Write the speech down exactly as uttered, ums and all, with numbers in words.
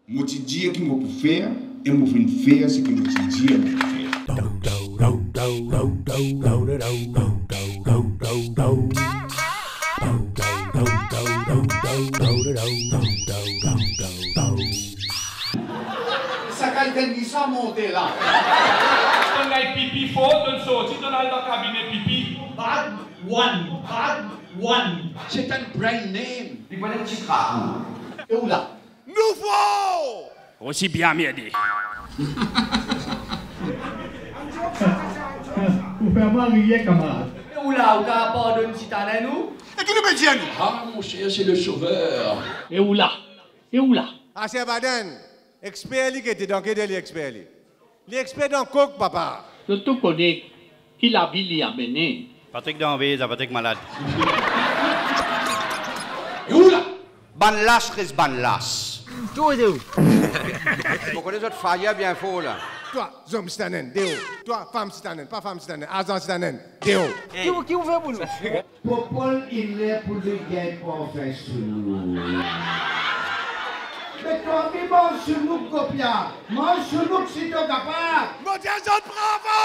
Je te dis que je peux faire et je vais faire ce que je te dis que je faire. Ça a été ça monter là. On a pipi faux, on sortit dans le cabinet pipi. Bad one, bad one. C'est un brand name. Il va être chikra. Et où là? Nouveau! Aussi bien m'aider. Vous faites mal rire, camarade. Et où là? Où t'as pardonné si t'en as nous? Et qui nous met Dieu? Ah, mon cher, c'est le sauveur. Et où là? Et où là? Ah, c'est Baden. Expert, qui était dans quel expert? L'expert dans coke, papa. Je te connais. Qui l'a vu l'y amener? Patrick d'Anvers, Patrick malade. Et où là? Banlas, res banlas. Tout est où? Vous connaissez votre faille bien faux là. Toi, homme citanen, déo. Toi, femme citanen, pas femme citanen, agent citanen, déo. Qui vous qui vous fait pour nous? Popol, il est pour le gain pour faire sur nous. Mais toi, mi mange sur nous, copia. Mange sur nous si tu es capable. Mon Dieu, je te bravo!